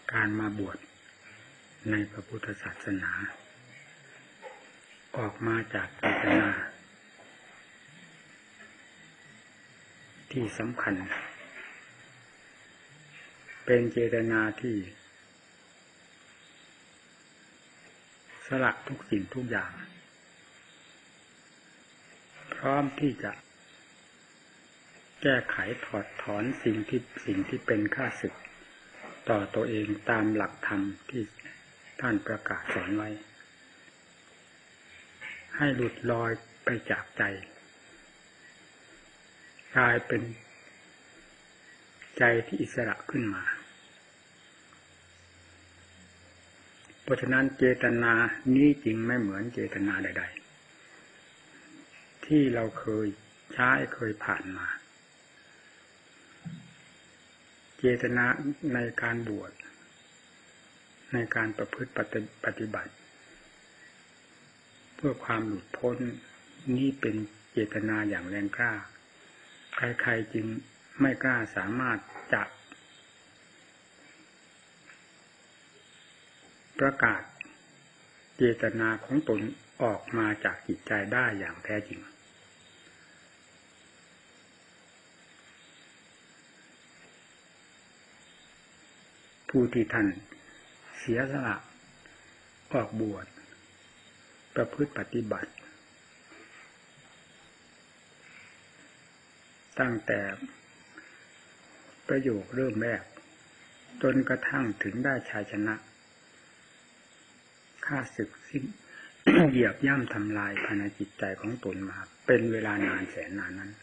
การมาบวชในพระพุทธศาสนาออกมาจากเจตนาที่สำคัญเป็นเจตนาที่สละทุกสิ่งทุกอย่างพร้อมที่จะแก้ไขถอดถอนสิ่งที่เป็นข้าศึกต่อตัวเองตามหลักธรรมที่ท่านประกาศสอนไว้ให้หลุดลอยไปจากใจกลายเป็นใจที่อิสระขึ้นมาเพราะฉะนั้นเจตนานี้จริงไม่เหมือนเจตนาใดๆที่เราเคยใช้เคยผ่านมาเจตนาในการบวชในการประพฤติปฏิบัติเพื่อความหลุดพ้นนี้เป็นเจตนาอย่างแรงกล้าใครๆจึงไม่กล้าสามารถจะประกาศเจตนาของตนออกมาจากจิตใจได้อย่างแท้จริงผู้ที่ท่านเสียสละออกบวชประพฤติปฏิบัติตั้งแต่ประโยคเริ่มแรกจนกระทั่งถึงได้ชัยชนะฆ่าศึกสิ้น เหยียบย่ำทำลายภายในจิตใจของตนมาเป็นเวลานานแสนนานนั้น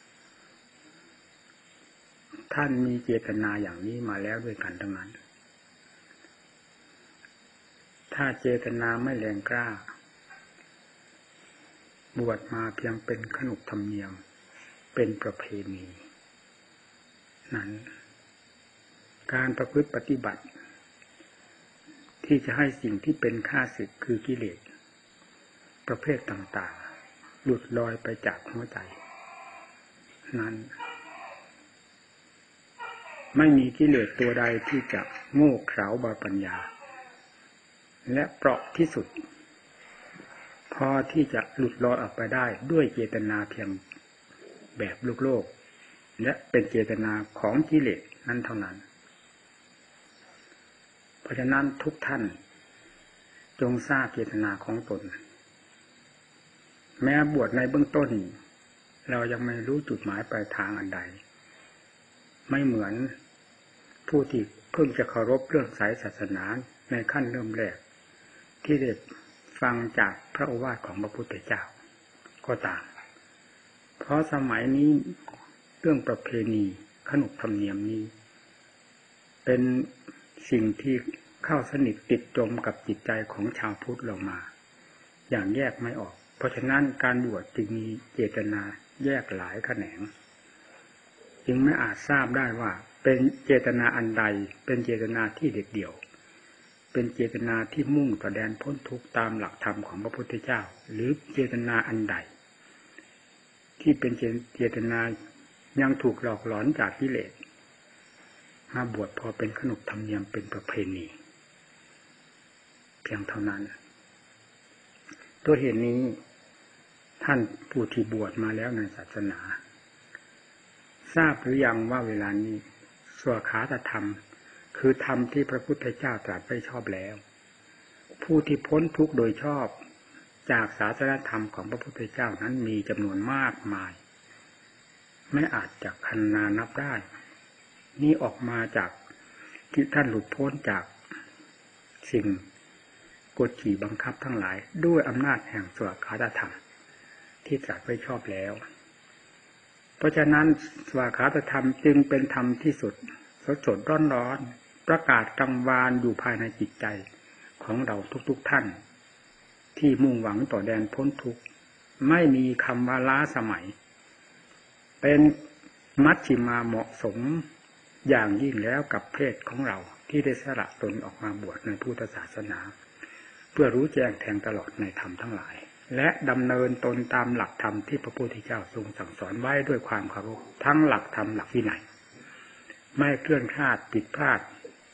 ท่านมีเจตนาอย่างนี้มาแล้วด้วยกันทั้งนั้นถ้าเจตนาไม่แรงกล้าบวชมาเพียงเป็นขนบธรรมเนียมเป็นประเพณีนั้นการประพฤติปฏิบัติที่จะให้สิ่งที่เป็นข้าศึกคือกิเลสประเภทต่างๆหลุดลอยไปจากหัวใจนั้นไม่มีกิเลสตัวใดที่จะโง่เขลาบาปัญญาและเปราะที่สุดพอที่จะหลุดลอยออกไปได้ด้วยเจตนาเพียงแบบโลกและเป็นเจตนาของกิเลสนั้นเท่านั้นเพราะฉะนั้นทุกท่านจงทราบเจตนาของตนแม้บวชในเบื้องต้นเรายังไม่รู้จุดหมายปลายทางอันใดไม่เหมือนผู้ที่เพิ่งจะเคารพเรื่องสายศาสนาในขั้นเริ่มแรกที่ได้ฟังจากพระโอวาทของพระพุทธเจ้าก็ตามเพราะสมัยนี้เรื่องประเพณีขนบธรรมเนียมนี้เป็นสิ่งที่เข้าสนิทติดจมกับจิตใจของชาวพุทธเรามาอย่างแยกไม่ออกเพราะฉะนั้นการบวชจึงมีเจตนาแยกหลายแขนงจึงไม่อาจทราบได้ว่าเป็นเจตนาอันใดเป็นเจตนาที่เด็ดเดี่ยวเป็นเจตนาที่มุ่งต่อแดนพ้นทุกข์ตามหลักธรรมของพระพุทธเจ้าหรือเจตนาอันใดที่เป็นเจตนายังถูกหลอกหลอนจากกิเลสมาบวชพอเป็นขนบธรรมเนียมเป็นประเพณีเพียงเท่านั้นตัวเหตุนี้ท่านผู้ที่บวชมาแล้วในศาสนาทราบหรือยังว่าเวลานี้สวขาตธรรมคือธรรมที่พระพุทธเจ้าตรัสไว้ชอบแล้วผู้ที่พ้นทุกข์โดยชอบจากศาสนธรรมของพระพุทธเจ้านั้นมีจำนวนมากมายไม่อาจจะคันนานับได้นี่ออกมาจากที่ท่านหลุดพ้นจากสิ่งกดขี่บังคับทั้งหลายด้วยอำนาจแห่งสวขาตธรรมที่ตรัสไว้ชอบแล้วเพราะฉะนั้นสวขาตธรรมจึงเป็นธรรมที่สุดสดร้อนๆประกาศกังวานอยู่ภายในจิตใจของเราทุกๆท่านที่มุ่งหวังต่อแดนพ้นทุกข์ไม่มีคำว่าล้าสมัยเป็นมัชฌิมาเหมาะสมอย่างยิ่งแล้วกับเพศของเราที่ได้สละตนออกมาบวชในพุทธศาสนาเพื่อรู้แจ้งแทงตลอดในธรรมทั้งหลายและดำเนินตนตามหลักธรรมที่พระพุทธเจ้าทรงสั่งสอนไว้ด้วยความเคารพทั้งหลักธรรมหลักวินัยไม่เคลื่อนคลาดผิดพลาด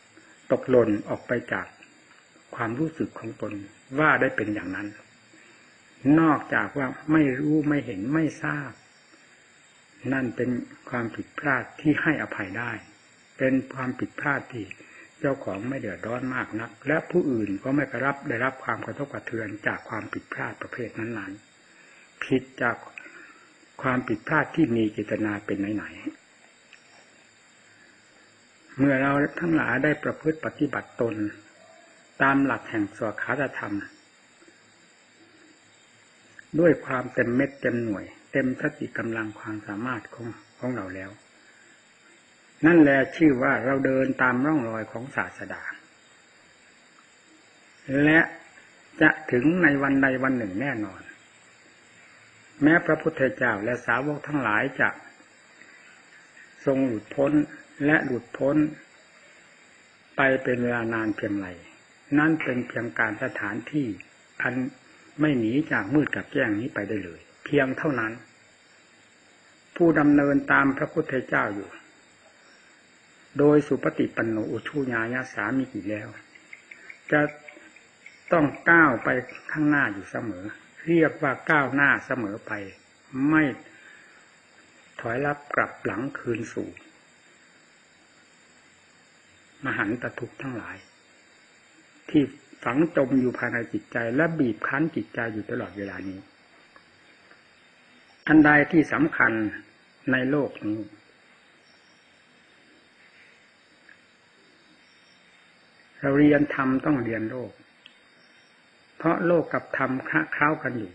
ตกหล่นออกไปจากความรู้สึกของตนว่าได้เป็นอย่างนั้นนอกจากว่าไม่รู้ไม่เห็นไม่ทราบนั่นเป็นความผิดพลาดที่ให้อภัยได้เป็นความผิดพลาดที่เจ้าของไม่เดือดร้อนมากนักและผู้อื่นก็ไม่ได้รับความกระทบกระเทือนจากความผิดพลาดประเภทนั้นๆผิดจากความผิดพลาดที่มีเจตนาเป็นไหนๆเมื่อเราทั้งหลายได้ประพฤติปฏิบัติตนตามหลักแห่งสวขาตธรรมด้วยความเต็มเม็ดเต็มหน่วยเต็มสติกำลังความสามารถของเราแล้วนั่นแหละชื่อว่าเราเดินตามร่องรอยของศาสดาและจะถึงในวันใดวันหนึ่งแน่นอนแม้พระพุทธเจ้าและสาวกทั้งหลายจะทรงหลุดพ้นและหลุดพ้นไปเป็นเวลานานเพียงไรนั่นเป็นเพียงการสถานที่อันไม่หนีจากมืดกับแจ้งนี้ไปได้เลยเพียงเท่านั้นผู้ดำเนินตามพระพุทธเจ้าอยู่โดยสุปฏิปันโนอุชุญญาสามีอีกแล้วจะต้องก้าวไปข้างหน้าอยู่เสมอเรียกว่าก้าวหน้าเสมอไปไม่ถอยลับกลับหลังคืนสู่มหันตทุกข์ทั้งหลายที่ฝังจมอยู่ภายในจิตใจและบีบคั้นจิตใจอยู่ตลอดเวลานี้อันใดที่สำคัญในโลกนี้เราเรียนธรรมต้องเรียนโลกเพราะโลกกับธรรมคละเคล้ากันอยู่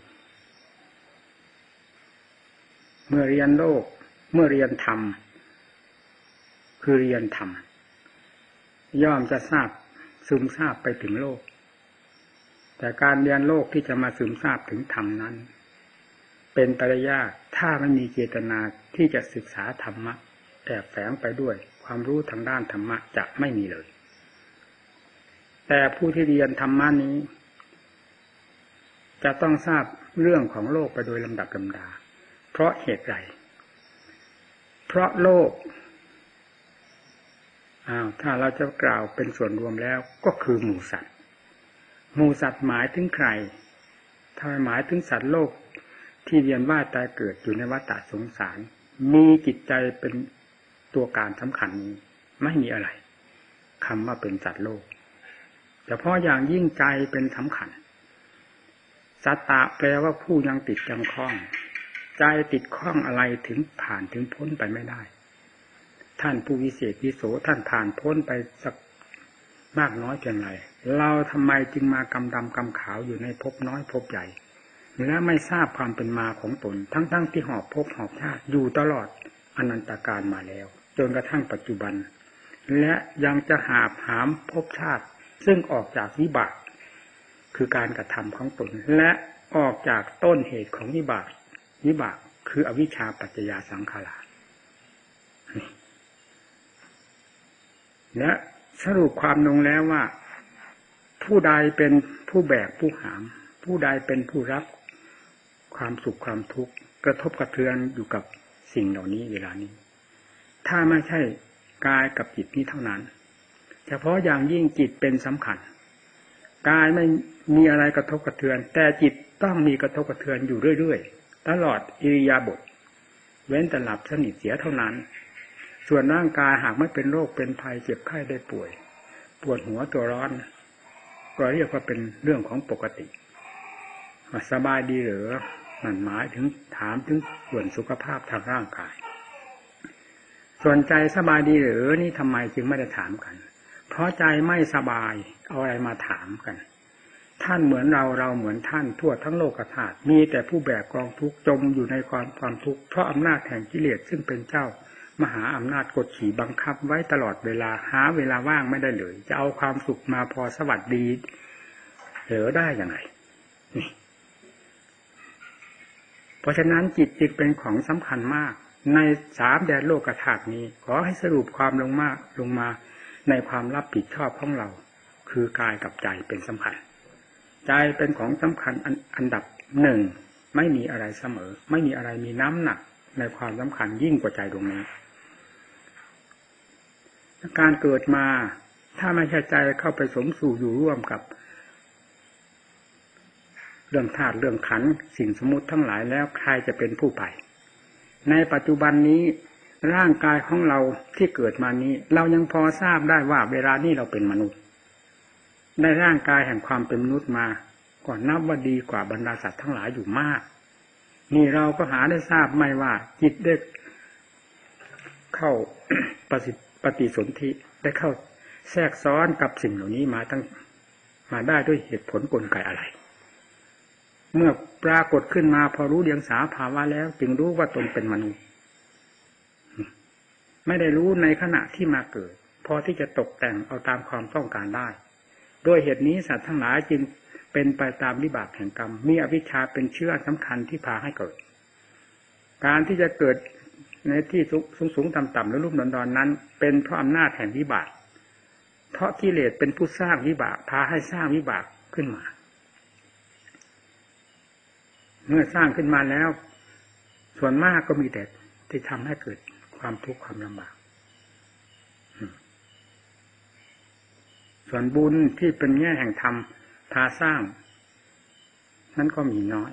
เมื่อเรียนโลกเมื่อเรียนธรรมคือเรียนธรรมย่อมจะทราบซึมซาบไปถึงโลกแต่การเรียนโลกที่จะมาซึมซาบถึงธรรมนั้นเป็นไปได้ยากถ้าไม่มีเจตนาที่จะศึกษาธรรมะแอบแฝงไปด้วยความรู้ทางด้านธรรมะจะไม่มีเลยแต่ผู้ที่เรียนธรรมะนี้จะต้องทราบเรื่องของโลกไปโดยลำดับลำดาเพราะเหตุไรเพราะโลกถ้าเราจะกล่าวเป็นส่วนรวมแล้วก็คือหมู่สัตว์หมู่สัตว์หมายถึงใครถ้าหมายถึงสัตว์โลกที่เวียนว่ายตายเกิดอยู่ในวัฏสงสารมีจิตใจเป็นตัวการสำคัญนี้ไม่มีอะไรคำว่าเป็นสัตว์โลกเฉพาะอย่างยิ่งใจเป็นสำคัญสัตตะแปลว่าผู้ยังติดยังคล้องใจติดข้องอะไรถึงผ่านถึงพ้นไปไม่ได้ท่านผู้วิเศษวิโสท่านผ่านพ้นไปสักมากน้อยเพียงไรเราทำไมจึงมากำดำกำขาวอยู่ในภพน้อยภพใหญ่และไม่ทราบความเป็นมาของตนทั้งที่หอบภพหอบชาติอยู่ตลอดอนันตกาลมาแล้วจนกระทั่งปัจจุบันและยังจะหาบหามภพชาติซึ่งออกจากวิบากคือการกระทำของตนและออกจากต้นเหตุของวิบากคืออวิชชาปัจจยาสังขารและสรุปความลงแล้วว่าผู้ใดเป็นผู้แบกผู้หามผู้ใดเป็นผู้รับความสุขความทุกข์กระทบกระเทือนอยู่กับสิ่งเหล่านี้เวลานี้ถ้าไม่ใช่กายกับจิตนี้เท่านั้นเฉพาะอย่างยิ่งจิตเป็นสำคัญกายไม่มีอะไรกระทบกระเทือนแต่จิตต้องมีกระทบกระเทือนอยู่เรื่อยๆตลอดอิริยาบถเว้นแต่หลับสนิทเสียเท่านั้นส่วนร่างกายหากไม่เป็นโรคเป็นภัยเจ็บไข้ได้ป่วยปวดหัวตัวร้อนก็เรียกว่าเป็นเรื่องของปกติสบายดีหรือนั่นหมายถึงถามถึงส่วนสุขภาพทางร่างกายส่วนใจสบายดีหรือนี่ทำไมจึงไม่ได้ถามกันเพราะใจไม่สบายเอาอะไรมาถามกันท่านเหมือนเราเหมือนท่านทั่วทั้งโลกธาตุมีแต่ผู้แบกกองทุกข์จมอยู่ในความทุกข์เพราะอำนาจแห่งกิเลสซึ่งเป็นเจ้ามหาอำนาจกดขี่บังคับไว้ตลอดเวลาหาเวลาว่างไม่ได้เลยจะเอาความสุขมาพอสวัสดีเหลือได้อย่างไรนี่เพราะฉะนั้นจิตจึงเป็นของสำคัญมากใน3แดนโลกธาตุนี้ขอให้สรุปความลงมาในความรับผิดชอบของเราคือกายกับใจเป็นสำคัญใจเป็นของสำคัญอันดับหนึ่งไม่มีอะไรเสมอไม่มีอะไรมีน้ำหนักในความสำคัญยิ่งกว่าใจดวงนี้การเกิดมาถ้าไม่ใช่ใจเข้าไปสมสู่อยู่ร่วมกับเรื่องธาตุเรื่องขันธ์สิ่งสมมุติทั้งหลายแล้วใครจะเป็นผู้ไปในปัจจุบันนี้ร่างกายของเราที่เกิดมานี้เรายังพอทราบได้ว่าเวลานี้เราเป็นมนุษย์ได้ร่างกายแห่งความเป็นมนุษย์มาก่อนนับว่าดีกว่าบรรดาสัตว์ทั้งหลายอยู่มากนี่เราก็หาได้ทราบไม่ว่าจิตได้เข้า ปฏิสนธิได้เข้าแทรกซ้อนกับสิ่งเหล่านี้มาได้ด้วยเหตุผลกลไกอะไรเมื่อปรากฏขึ้นมาพอรู้เดียงสาภาวะแล้วจึงรู้ว่าตนเป็นมนุษย์ไม่ได้รู้ในขณะที่มาเกิดพอที่จะตกแต่งเอาตามความต้องการได้โดยเหตุนี้สัตว์ทั้งหลายจึงเป็นไปตามวิบากแห่งกรรมมีอวิชชาเป็นเชื้อสำคัญที่พาให้เกิดการที่จะเกิดในที่สูงต่ำๆและลุ่มดอนๆนั้นเป็นเพราะอำนาจแห่งวิบากเพราะกิเลสเป็นผู้สร้างวิบากพาให้สร้างวิบากขึ้นมาเมื่อสร้างขึ้นมาแล้วส่วนมากก็มีแต่ที่ทำให้เกิดความทุกข์ความลำบากส่วนบุญที่เป็นแง่แห่งธรรมพาสร้างนั้นก็มีน้อย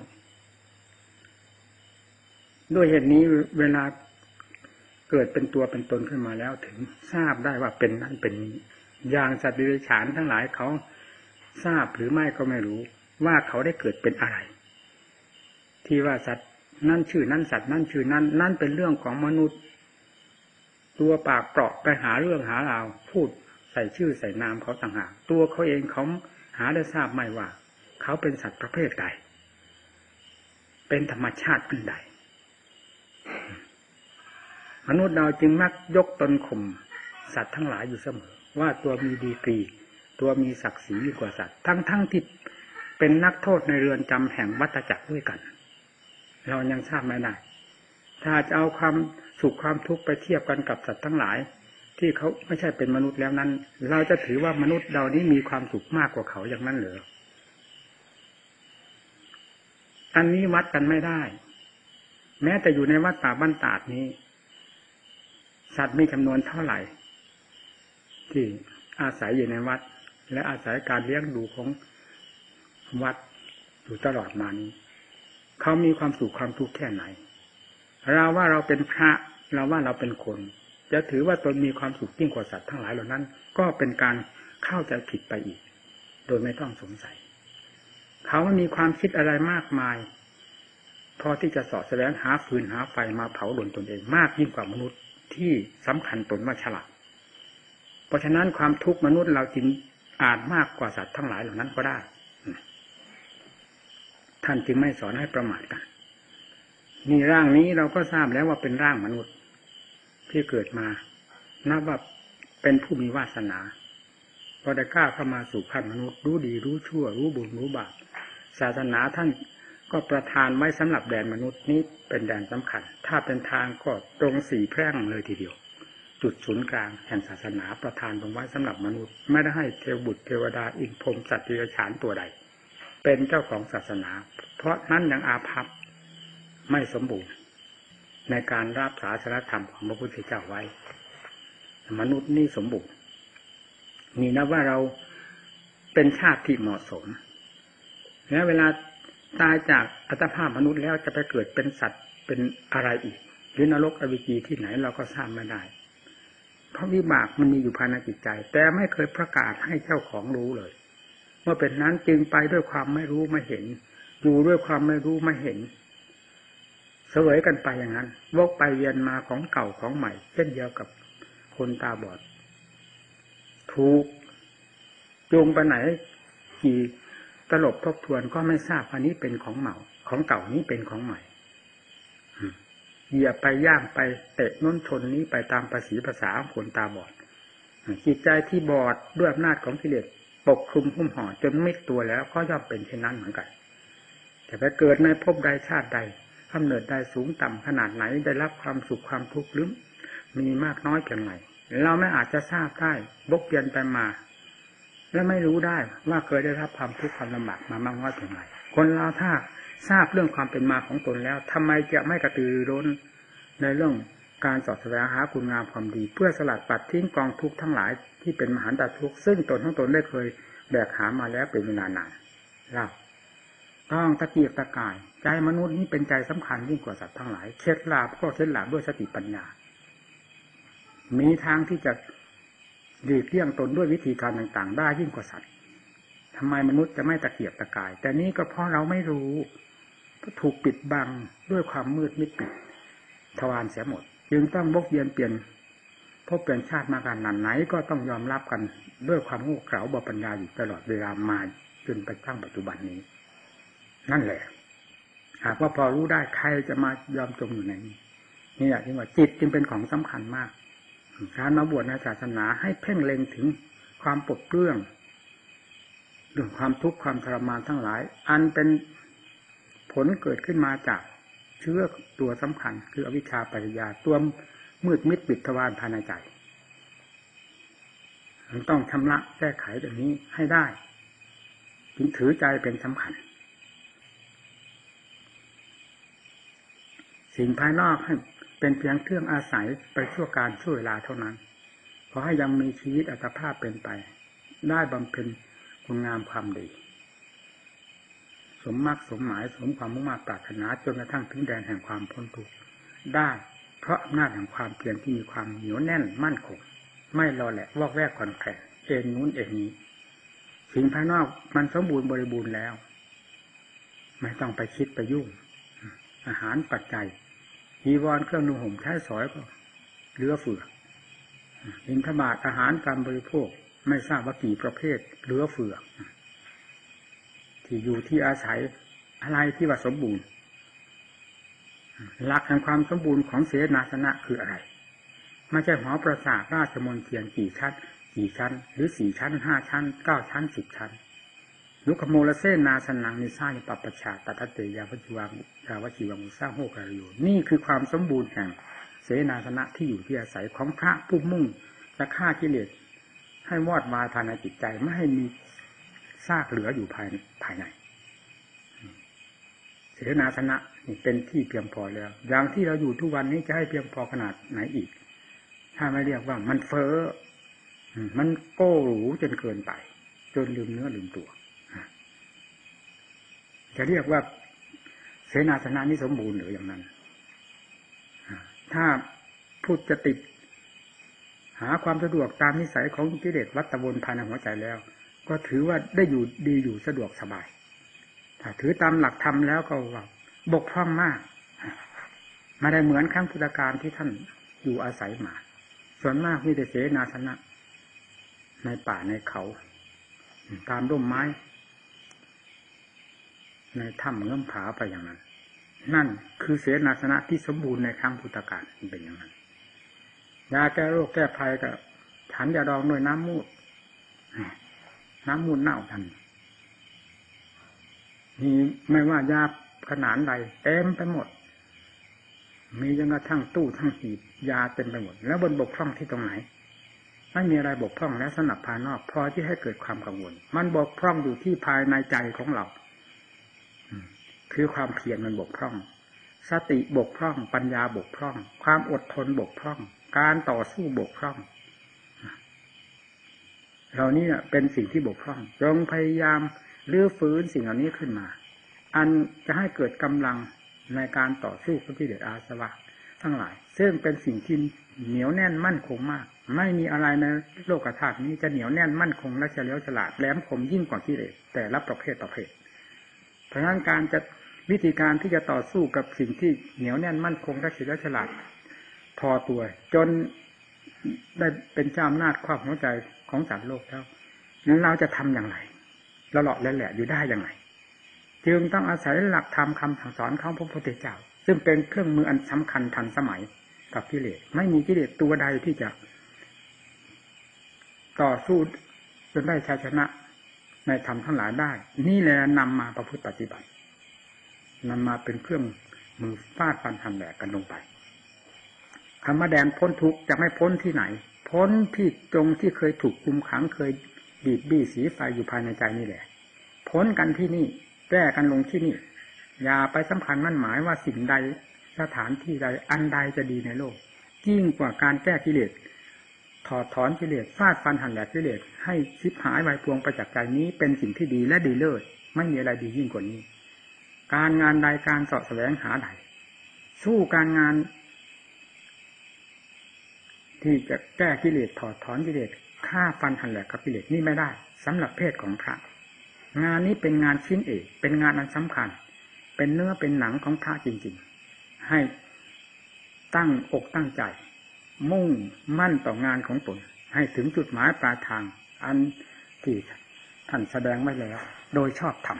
ด้วยเหตุนี้เวลาเกิดเป็นตัวเป็นตนขึ้นมาแล้วถึงทราบได้ว่าเป็นนั่นเป็นนี้อย่างสัตว์เดรัจฉานทั้งหลายเขาทราบหรือไม่ก็ไม่รู้ว่าเขาได้เกิดเป็นอะไรที่ว่าสัตว์นั่นชื่อนั่นสัตว์นั่นชื่อนั่นเป็นเรื่องของมนุษย์ตัวปากเปราะไปหาเรื่องหาราวพูดใส่ชื่อใส่นามเขาต่างหากตัวเขาเองเขาหาได้ทราบไม่ว่าเขาเป็นสัตว์ประเภทใดเป็นธรรมชาติอันใดมนุษย์เราจึงมักยกตนข่มสัตว์ทั้งหลายอยู่เสมอว่าตัวมีดีกรีตัวมีศักดิ์ศรียิ่งกว่าสัตว์ทั้งที่เป็นนักโทษในเรือนจำแห่งวัฏจักรด้วยกันเรายังทราบไม่ได้ถ้าจะเอาความสุขความทุกข์ไปเทียบกันกับสัตว์ทั้งหลายที่เขาไม่ใช่เป็นมนุษย์แล้วนั้นเราจะถือว่ามนุษย์เรานี้มีความสุขมากกว่าเขาอย่างนั้นเหรออันนี้วัดกันไม่ได้แม้แต่อยู่ในวัดป่าบ้านตาดนี้สัตว์มีจำนวนเท่าไหร่ที่อาศัยอยู่ในวัดและอาศัยการเลี้ยงดูของวัดอยู่ตลอดมานี้เขามีความสุขความทุกข์แค่ไหนเราว่าเราเป็นพระเราว่าเราเป็นคนจะถือว่าตนมีความสุขยิ่งกว่าสัตว์ทั้งหลายเหล่านั้นก็เป็นการเข้าใจผิดไปอีกโดยไม่ต้องสงสัยเขาไม่มีความคิดอะไรมากมายพอที่จะเสาะแสวงหาฟืนหาไฟมาเผาหล่นตนเองมากยิ่งกว่ามนุษย์ที่สำคัญตนว่าฉลาดเพราะฉะนั้นความทุกข์มนุษย์เราจึงอาจมากกว่าสัตว์ทั้งหลายเหล่านั้นก็ได้ท่านจึงไม่สอนให้ประมาทกันนี่ร่างนี้เราก็ทราบแล้วว่าเป็นร่างมนุษย์ที่เกิดมานับว่าเป็นผู้มีวาสนาพอได้กล้าเข้ามาสู่ขั้นมนุษย์รู้ดีรู้ชั่วรู้บุญรู้บาปศาสนาท่านก็ประทานไว้สำหรับแดนมนุษย์นี้เป็นแดนสำคัญถ้าเป็นทางก็ตรงสี่แพร่งเลยทีเดียวจุดศูนย์กลางแห่งศาสนาประทานตรงไว้สำหรับมนุษย์ไม่ได้ให้เทวบุตรเทวดาอินพรหมสัตว์เดรัจฉานตัวใดเป็นเจ้าของศาสนาเพราะนั้นยังอาภัพไม่สมบูรณ์ในการรับศาสนธรรมของพระพุทธเจ้าไว้มนุษย์นี่สมบูรณ์นี่นะว่าเราเป็นชาติที่เหมาะสมแล้วเวลาตายจากอัตภาพมนุษย์แล้วจะไปเกิดเป็นสัตว์เป็นอะไรอีกหรือนรกอเวจีที่ไหนเราก็ทราบไม่ได้เพราะวิบากมันมีอยู่ภายในจิตใจแต่ไม่เคยประกาศให้เจ้าของรู้เลยเมื่อเป็นนั้นจึงไปด้วยความไม่รู้ไม่เห็นอยู่ด้วยความไม่รู้ไม่เห็นเสวยกันไปอย่างนั้นวกไปเวียนมาของเก่าของใหม่เช่นเดียวกับคนตาบอดถูกจูงไปไหนกี่ตลบทบทวนก็ไม่ทราบอันนี้เป็นของเก่าของเก่านี้เป็นของใหม่เหยียบไปย่างไปเตะน้นชนนี้ไปตามภาษีภาษาของคนตาบอดจิตใจที่บอดด้วยอำนาจของกิเลสปกคลุมหุ้มห่อจนมิดตัวแล้วก็ย่อมเป็นเช่นนั้นเหมือนกันแต่ไปเกิดในภพใดชาติใดกำเนิดใดสูงต่ำขนาดไหนได้รับความสุขความทุกข์หรือมีมากน้อยเพียงไรเราไม่อาจจะทราบได้บกเบียนไปมาและไม่รู้ได้ว่าเคยได้รับความทุกข์ความลำบากมามากน้อยเพียงไรคนเราถ้าทราบเรื่องความเป็นมาของตนแล้วทำไมจะไม่กระตือรือร้นในเรื่องการสอดแสวงหาคุณงามความดีเพื่อสลัดปัดทิ้งกองทุกข์ทั้งหลายที่เป็นมหันตทุกข์ซึ่งตนทั้งตนได้เคยแบกหามาแล้วเป็นเวลานานเราต้องตะเกียกตะกายใจมนุษย์นี่เป็นใจสำคัญยิ่งกว่าสัตว์ทั้งหลายเคล็ดลับก็เคล็ดลับด้วยสติปัญญามีทางที่จะหลีกเลี่ยงตนด้วยวิธีการต่างๆได้ยิ่งกว่าสัตว์ทำไมมนุษย์จะไม่ตะเกียกตะกายแต่นี้ก็เพราะเราไม่รู้ถูกปิดบังด้วยความมืดมิดปิดทวารเสียหมดจึงต้องบกเวียนเปลี่ยนพบเปลี่ยนชาติมากันนานไหนก็ต้องยอมรับกันด้วยความโง่เขลาบ่ปัญญาอยู่ตลอดเวลามาจนไปตั้งปัจจุบันนี้นั่นแหละหากว่าพอรู้ได้ใครจะมายอมจมอยู่ในนี้นี่แหละที่ว่าจิตจึงเป็นของสำคัญมากการมาบวชในศาสนาให้เพ่งเล็งถึงความปลดเปลื้องเรื่องความทุกข์ความทรมานทั้งหลายอันเป็นผลเกิดขึ้นมาจากเชื้อตัวสำคัญคืออวิชชาปัจจยาตัวมืดมิดปิดทวารภายในใจต้องชำระแก้ไขอย่างนี้ให้ได้จึงถือใจเป็นสำคัญสิ่งภายนอกให้เป็นเพียงเครื่องอาศัยไปชั่วการชั่วเวลาเท่านั้นขอให้ยังมีชีวิตอัตภาพเป็นไปได้บำเพ็ญคุณงามความดีสมมากสมหมายสมความมุ่งมั่นปรารถนาจนกระทั่งถึงแดนแห่งความพ้นทุกข์ได้เพราะอำนาจแห่งความเพียรที่มีความเหนียวแน่นมั่นคงไม่รอแหละวอกแวกคอนแคลนเอ็นนู้นเอ็นนี้สิ่งภายนอกมันสมบูรณ์บริบูรณ์แล้วไม่ต้องไปคิดไปยุ่งอาหารปัจจัยจีวรเครื่องนุ่งห่มใช้สอยก็เหลือเฟือบิณฑบาตอาหารการบริโภคไม่ทราบว่ากี่ประเภทเหลือเฟือที่อยู่ที่อาศัยอะไรที่ว่าสมบูรณ์หลักแห่งความสมบูรณ์ของเสนาสนะคืออะไรไม่ใช่หอประสาทราชมนเทียนกี่ชั้นหรือ4 ชั้น5 ชั้น9 ชั้น10 ชั้นยุคโมลเสนาสนังนิสานิปปชาตทัตเตยาวัจวังยาวชีวังมุสาโหการโยนี่คือความสมบูรณ์แห่งเสนาสนะที่อยู่ที่อาศัยของพระผู้มุ่งจะฆ่ากิเลสให้วอดวายภายในจิตใจไม่ให้มีซากเหลืออยู่ภายในเสนาสนะนี่เป็นที่เพียงพอแล้วอย่างที่เราอยู่ทุกวันนี้จะให้เพียงพอขนาดไหนอีกถ้าไม่เรียกว่ามันเฟ้อมันโก้หรูจนเกินไปจนลืมเนื้อลืมตัวจะเรียกว่าเสนาสนะนี้สมบูรณ์หรืออย่างนั้นถ้าพูดจะติดหาความสะดวกตามนิสัยของกิเลสวัฏวนภายในหัวใจแล้วก็ถือว่าได้อยู่ดีอยู่สะดวกสบายถ้าถือตามหลักธรรมแล้วก็ว่าบกพร่องมากไม่ได้เหมือนครั้งพุทธกาลที่ท่านอยู่อาศัยมาส่วนมากมีแต่เสนาสนะในป่าในเขาตามร่มไม้ในถ้ำเงื่อมผาไปอย่างนั้นนั่นคือเสนาสนะที่สมบูรณ์ในครั้งพุทธกาลเป็นอย่างนั้นยาแก้โรคแก้ภัยก็ฉันยาดองด้วยน้ำมูดเน่าทันนี่ไม่ว่ายาขนาดใดเต็มไปหมดมีจนกระทั่งตู้ทั้งหีบยาเต็มไปหมดแล้วบนบกพร่องที่ตรงไหนไม่มีอะไรบกพร่องและสนับภายนอกพอที่ให้เกิดความกังวลมันบกพร่องอยู่ที่ภายในใจของเราคือความเพียรมันบกพร่องสติบกพร่องปัญญาบกพร่องความอดทนบกพร่องการต่อสู้บกพร่องเหล่านี้เป็นสิ่งที่บกพร่องจงพยายามรื้อฟื้นสิ่งเหล่านี้ขึ้นมาอันจะให้เกิดกำลังในการต่อสู้กับกิเลสอาสวะทั้งหลายซึ่งเป็นสิ่งที่เหนียวแน่นมั่นคงมากไม่มีอะไรในโลกธาตุนี้จะเหนียวแน่นมั่นคงและเฉลียวฉลาดแหลมคมยิ่งกว่ากิเลสแต่ละประเภทเพราะฉะนั้นการจะวิธีการที่จะต่อสู้กับสิ่งที่เหนียวแน่นมั่นคงและเฉลียวฉลาดพอตัวจนได้เป็นเจ้าอำนาจครอบหัวใจของสัตว์โลกแล้วนั้นเราจะทำอย่างไรเราเลาะแหละอยู่ได้อย่างไรจึงต้องอาศัยหลักธรรมคำสั่งสอนของพระพุทธเจ้าซึ่งเป็นเครื่องมืออันสำคัญทันสมัยกับกิเลสไม่มีกิเลสตัวใดที่จะต่อสู้จนได้ชัยชนะในธรรมทั้งหลายได้นี่แหละนำมาประพฤติปฏิบัตินำมาเป็นเครื่องมือฟาดฟันทำแหลกกันลงไปคำว่าแดนพ้นทุกข์จะไม่พ้นที่ไหนพ้นที่ตรงที่เคยถูกคุมขังเคยบีบบี้สีไฟอยู่ภายในใจนี่แหละพ้นกันที่นี่แก้กันลงที่นี่อย่าไปสำคัญมั่นหมายว่าสิ่งใดสถานที่ใดอันใดจะดีในโลกยิ่งกว่าการแก้กิเลสถอดถอนกิเลสฟาดฟันหั่นแหลกกิเลสให้ชิบหายวายพวงไปจากใจนี้เป็นสิ่งที่ดีและดีเลิศไม่มีอะไรดียิ่งกว่านี้การงานใดการเสาะแสวงหาใดสู้การงานที่จะแก้กิเลสถอดถอนกิเลสฆ่าฟันหั่นแหลกกับกิเลสนี่ไม่ได้สำหรับเพศของพระงานนี้เป็นงานชิ้นเอกเป็นงานอันสำคัญเป็นเนื้อเป็นหนังของพระจริงๆให้ตั้งอกตั้งใจมุ่งมั่นต่องานของตนให้ถึงจุดหมายปลายทางอันที่ท่านแสดงไว้แล้วโดยชอบธรรม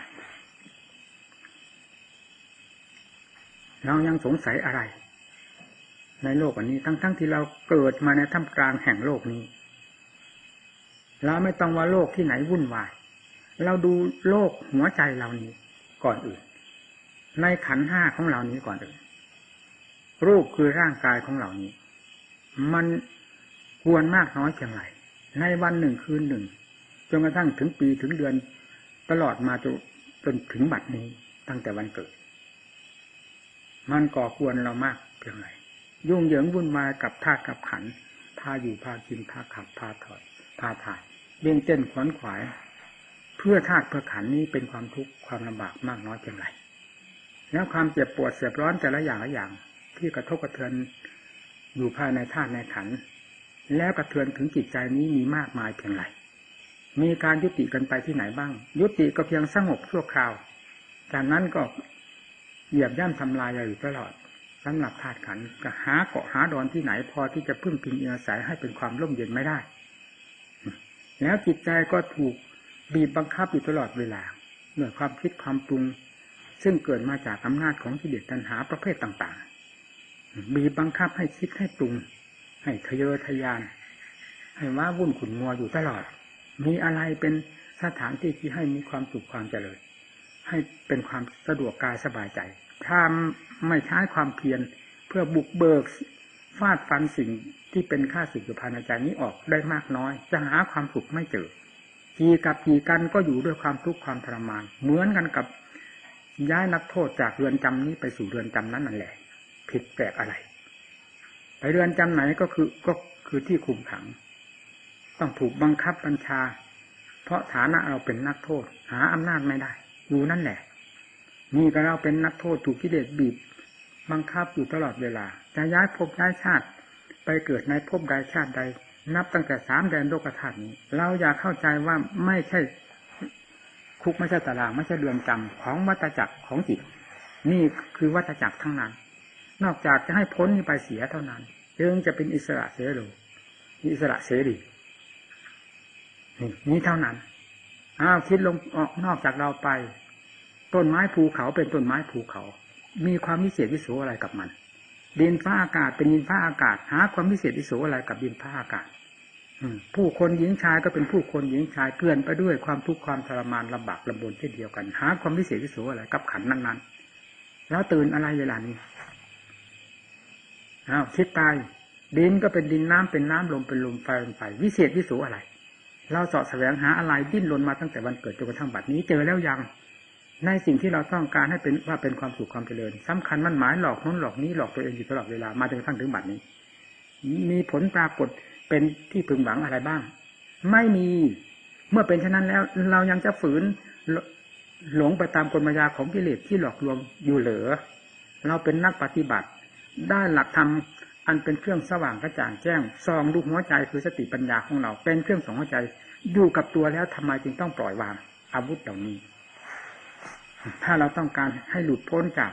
เรายังสงสัยอะไรในโลกอันนี้ทั้งที่เราเกิดมาในท่ามกลางแห่งโลกนี้เราไม่ต้องว่าโลกที่ไหนวุ่นวายเราดูโลกหัวใจเรานี้ก่อนอื่นในขันธ์ห้าของเรานี้ก่อนอื่นรูปคือร่างกายของเรานี้มันควรมากน้อยเพียงไรในวันหนึ่งคืนหนึ่งจนกระทั่งถึงปีถึงเดือนตลอดมาจนถึงบัดนี้ตั้งแต่วันเกิดมันก่อควรเรามากเพียงไรยุ่งเหยิงวุ่นวายกับธาตุกับขันธ์พาอยู่พากินพาขับพาถอดพาถ่ายเบี้ยงเต้นขวนขวายเพื่อธาตุเพื่อขันธ์นี้เป็นความทุกข์ความลำบากมากน้อยเพียงไรแล้วความเจ็บปวดเสียบร้อนแต่ละอย่างที่กระทบกระเทือนอยู่ภายในธาตุในขันธ์แล้วกระเทือนถึงจิตใจนี้มีมากมายเพียงไรมีการยุติกันไปที่ไหนบ้างยุติก็เพียงสงบชั่วคราวจากนั้นก็เหยียบย่ำทำลายอยู่ตลอดสำหรับธาตุขันธ์ก็หาเกาะหาดอนที่ไหนพอที่จะพึ่งพิงอาศัยให้เป็นความร่มเย็นไม่ได้แล้วจิตใจก็ถูกบีบบังคับอยู่ตลอดเวลาด้วยความคิดความปรุงซึ่งเกิดมาจากอำนาจของกิเลสตัณหาประเภทต่างๆบีบบังคับให้คิดให้ปรุงให้ทะเยอทะยานให้ว้าวุ่นขุ่นมัวอยู่ตลอดมีอะไรเป็นสถานที่ที่ให้มีความสุขความเจริญให้เป็นความสะดวกกายสบายใจถ้าไม่ใช้ความเพียรเพื่อบุกเบิกฟาดฟันสิ่งที่เป็นข้าศึกอยู่ภายในใจนี้ออกได้มากน้อยจะหาความสุขไม่เจอกี่กับกี่กันก็อยู่ด้วยความทุกข์ความทรมานเหมือนกันกับย้ายนักโทษจากเรือนจำนี้ไปสู่เรือนจำนั้นนั่นแหละผิดแปลกอะไรไปเรือนจำไหนก็คือที่คุมขังต้องถูกบังคับบัญชาเพราะฐานะเราเป็นนักโทษหาอำนาจไม่ได้อยู่นั่นแหละนี่ก็เราเป็นนักโทษถูกกิเลสบีบบังคับอยู่ตลอดเวลาจะย้ายภพย้ายชาติไปเกิดในภพใดชาติใดนับตั้งแต่3 แดนโลกธาตุนี้เราอยากเข้าใจว่าไม่ใช่คุกไม่ใช่ตารางไม่ใช่เรือนจำของวัฏจักรของจิตนี่คือวัฏจักรทั้งนั้นนอกจากจะให้พ้นนี้ไปเสียเท่านั้นจึงจะเป็นอิสระเสรีอิสระเสรีนี่เท่านั้นคิดลงออกนอกจากเราไปต้นไม้ภูเขาเป็นต้นไม้ภูเขามีความวิเศษวิโสอะไรกับมันดินฟ้าอากาศเป็นดินฟ้าอากาศหาความวิเศษวิโสอะไรกับดินฟ้าอากาศผู้คนหญิงชายก็เป็นผู้คนหญิงชายเกลื่อนไปด้วยความทุกข์ความทรมานลำบากลำบนเช่นเดียวกันหาความวิเศษวิโสอะไรกับขันธ์นั้นๆแล้วตื่นอะไรเวลานี้คิดตายดินก็เป็นดินน้ำเป็นน้ำลมเป็นลมไฟเป็นไฟวิเศษวิโสอะไรเราเสาะแสวงหาอะไรดิ้นรนมาตั้งแต่วันเกิดจนกระทั่งบัดนี้เจอแล้วยังในสิ่งที่เราต้องการให้เป็นว่าเป็นความสุขความเจริญสำคัญมั่นหมายหลอกน้นหลอกนี้หลอกตัวเองอยู่ตลอดเวลามาจนกระทั่งถึงบัดนี้มีผลปรากฏเป็นที่พึงหวังอะไรบ้างไม่มีเมื่อเป็นเช่นนั้นแล้วเรายังจะฝืนหลงไปตามกลมายาของกิเลสที่หลอกลวงอยู่เหลือเราเป็นนักปฏิบัติได้หลักธรรมอันเป็นเครื่องสว่างกระจ่างแจ้งส่องดูหัวใจคือสติปัญญาของเราเป็นเครื่องส่องหัวใจอยู่กับตัวแล้วทำไมจึงต้องปล่อยวางอาวุธเหล่านี้ถ้าเราต้องการให้หลุดพ้นจาก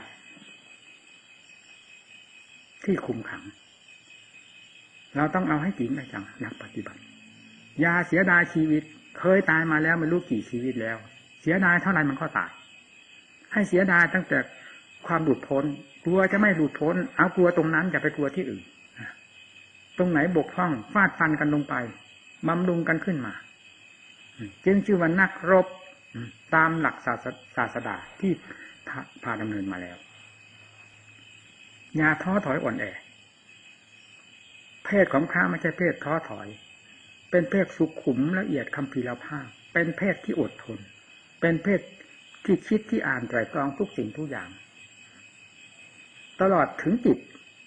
ที่คุมขังเราต้องเอาให้จริงให้จังนักปฏิบัติอย่าเสียดายชีวิตเคยตายมาแล้วไม่รู้กี่ชีวิตแล้วเสียดายเท่าไหร่มันก็ตายให้เสียดายตั้งแต่ความหลุดพ้นกลัวจะไม่หลุดพ้นเอากลัวตรงนั้นอย่าไปกลัวที่อื่นตรงไหนบกพร่องฟาดฟันกันลงไปบำรุงกันขึ้นมาจึงชื่อว่านักรบตามหลักศาสดาที่พาดำเนินมาแล้วอย่าท้อถอยอ่อนแอเพศของพระไม่ใช่เพศท้อถอยเป็นเพศสุขุมละเอียดคัมภีรภาพเป็นเพศที่อดทนเป็นเพศที่คิดที่อ่านไตร่ตรองทุกสิ่งทุกอย่างตลอดถึงจิต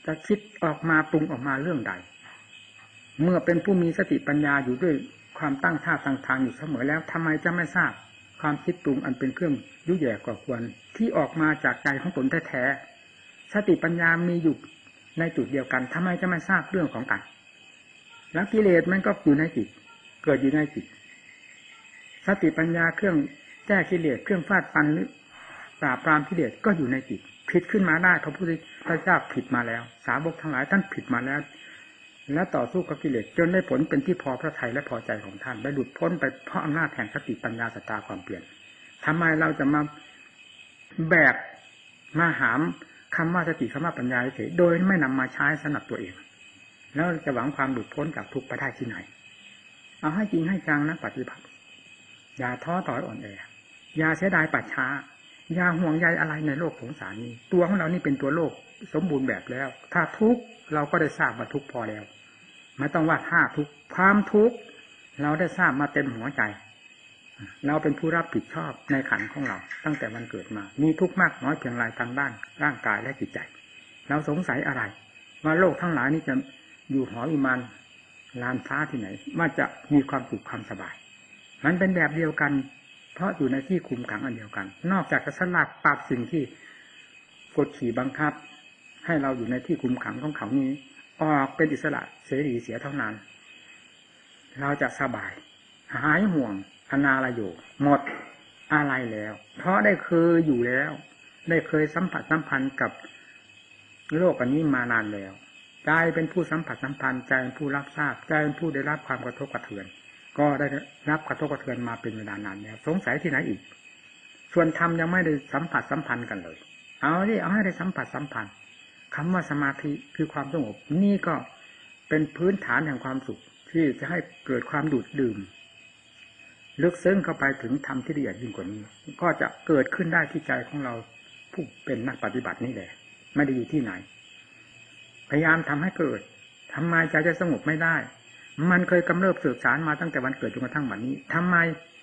จะคิดออกมาปรุงออกมาเรื่องใดเมื่อเป็นผู้มีสติปัญญาอยู่ด้วยความตั้งท่าตั้งทางอยู่เสมอแล้วทำไมจะไม่ทราบความคิดปรุงอันเป็นเครื่องยุแย่ก่อควรที่ออกมาจากใจของตนแท้ๆสติปัญญามีอยู่ในจุดเดียวกันทำไมจะไม่ทราบเรื่องของกันแล้วกิเลสมันก็อยู่ในจิตเกิดอยู่ในจิตสติปัญญาเครื่องแก้กิเลสเครื่องฟาดฟันหรือปราบปรามกิเลสก็อยู่ในจิตผิดขึ้นมาได้พระพุทธเจ้าผิดมาแล้วสาวกทั้งหลายท่านผิดมาแล้วและต่อสู้กับกิเลสจนได้ผลเป็นที่พอพระทัยและพอใจของท่านได้หลุดพ้นไปเพราะอำนาจแห่งสติปัญญาศรัทธาความเปลี่ยนทำไมเราจะมาแบกมาหามคำว่าสติคำว่าปัญญาเฉยโดยไม่นำมาใช้สำหรับตัวเองแล้วจะหวังความหลุดพ้นจากทุกข์ไปได้ที่ไหนเอาให้จริงให้จังนะปฏิบัติอย่าท้อถอยอ่อนแออย่าเสียดายปัจฉาอย่าห่วงใยอะไรในโลกสงสารนี้ตัวของเรานี่เป็นตัวโลกสมบูรณ์แบบแล้วถ้าทุกข์เราก็ได้ทราบว่าทุกข์พอแล้วไม่ต้องว่าถ้าทุกข์ความทุกข์เราได้ทราบมาเต็มหัวใจเราเป็นผู้รับผิดชอบในขันธ์ของเราตั้งแต่วันเกิดมามีทุกข์มากน้อยเพียงไรทางด้านร่างกายและจิตใจเราสงสัยอะไรว่าโลกทั้งหลายนี้จะอยู่หอวิมานลานฟ้าที่ไหนว่าจะมีความสุขความสบายมันเป็นแบบเดียวกันเพราะอยู่ในที่คุมขังอันเดียวกันนอกจากจะสลัดปราบสิ่งที่กดขี่บังคับให้เราอยู่ในที่คุมขังของเขานี้ออกเป็นอิสระเสรีเสียเท่านั้นเราจะสบายหายห่วงอนาลโยหมดอะไรแล้วเพราะได้เคยอยู่แล้วได้เคยสัมผัสสัมพันธ์กับโลกอันนี้มานานแล้วใจเป็นผู้สัมผัสสัมพันธ์ใจเป็นผู้รับทราบใจเป็นผู้ได้รับความกระทบกระเทือนก็ได้รับกระทบกระเทือนมาเป็นเวลานานแล้วสงสัยที่ไหนอีกส่วนธรรมยังไม่ได้สัมผัสสัมพันธ์กันเลยเอาให้ได้สัมผัสสัมพันธ์คำว่าสมาธิคือความสงบนี่ก็เป็นพื้นฐานแห่งความสุขที่จะให้เกิดความดูดดื่มลึกซึ้งเข้าไปถึงธรรมที่ละเอียดยิ่งกว่านี้ก็จะเกิดขึ้นได้ที่ใจของเราผู้เป็นนักปฏิบัตินี่แหละไม่ได้อยู่ที่ไหนพยายามทำให้เกิดทำไมใจจะสงบไม่ได้มันเคยกำเริบสืบสารมาตั้งแต่วันเกิดจนกระทั่งวันนี้ทำไม